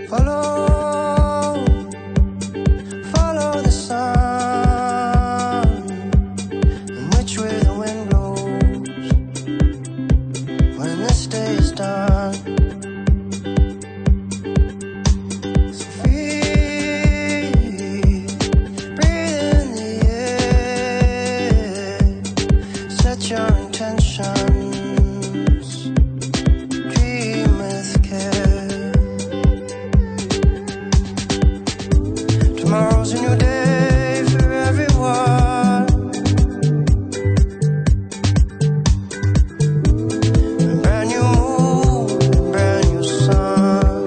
Follow, follow the sun, and which way the wind blows when this day is done. So free, breathe in the air, set your intentions, dream with care. Tomorrow's a new day for everyone. A brand new moon, brand new sun.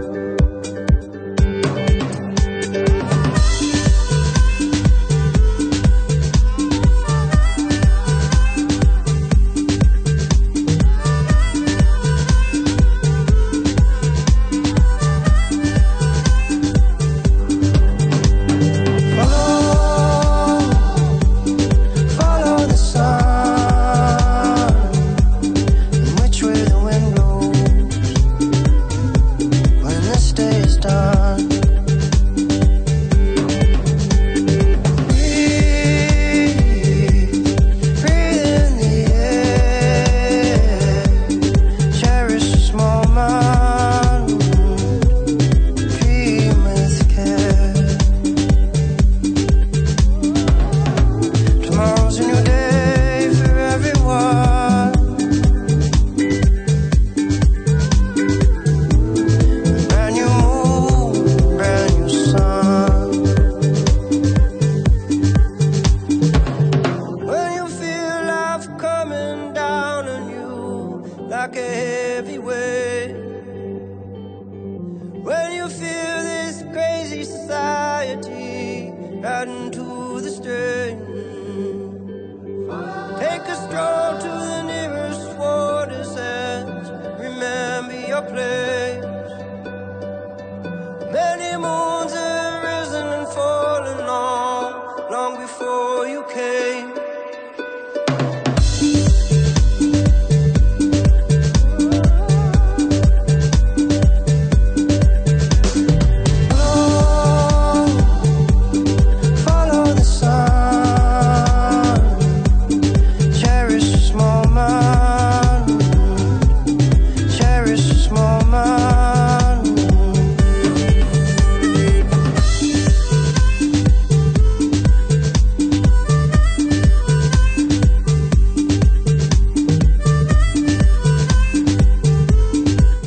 Follow the sun, and which way the wind blows when this day is done. Breathe in the air, cherish this moment, dream with care. Tomorrow's a new day for everyone. Brand new moon, brand new sun. When you feel life coming down on you like a heavy weight, when you feel this crazy society riding to the strain, take a stroll to the nearest water's edge. Remember your place.